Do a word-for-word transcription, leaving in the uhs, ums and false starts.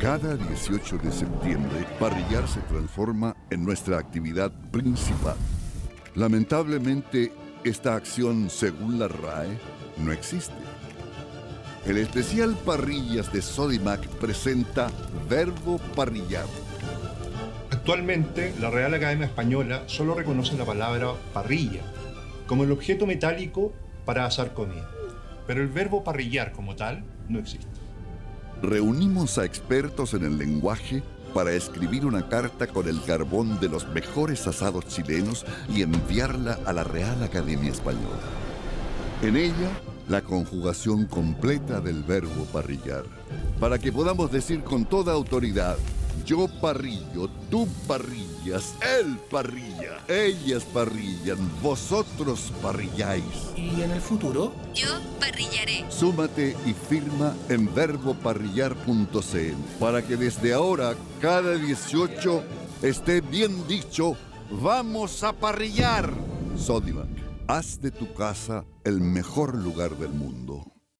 Cada dieciocho de septiembre, parrillar se transforma en nuestra actividad principal. Lamentablemente, esta acción, según la R A E, no existe. El especial Parrillas de Sodimac presenta Verbo Parrillar. Actualmente, la Real Academia Española solo reconoce la palabra parrilla como el objeto metálico para asar comida, pero el verbo parrillar como tal no existe. Reunimos a expertos en el lenguaje para escribir una carta con el carbón de los mejores asados chilenos y enviarla a la Real Academia Española. En ella, la conjugación completa del verbo parrillar, para que podamos decir con toda autoridad: yo parrillo, tú parrillas, él parrilla, ellas parrillan, vosotros parrilláis. ¿Y en el futuro? Yo parrillaré. Súmate y firma en verbo parrillar punto c l para que desde ahora, cada dieciocho, esté bien dicho: ¡vamos a parrillar! Sodimac, haz de tu casa el mejor lugar del mundo.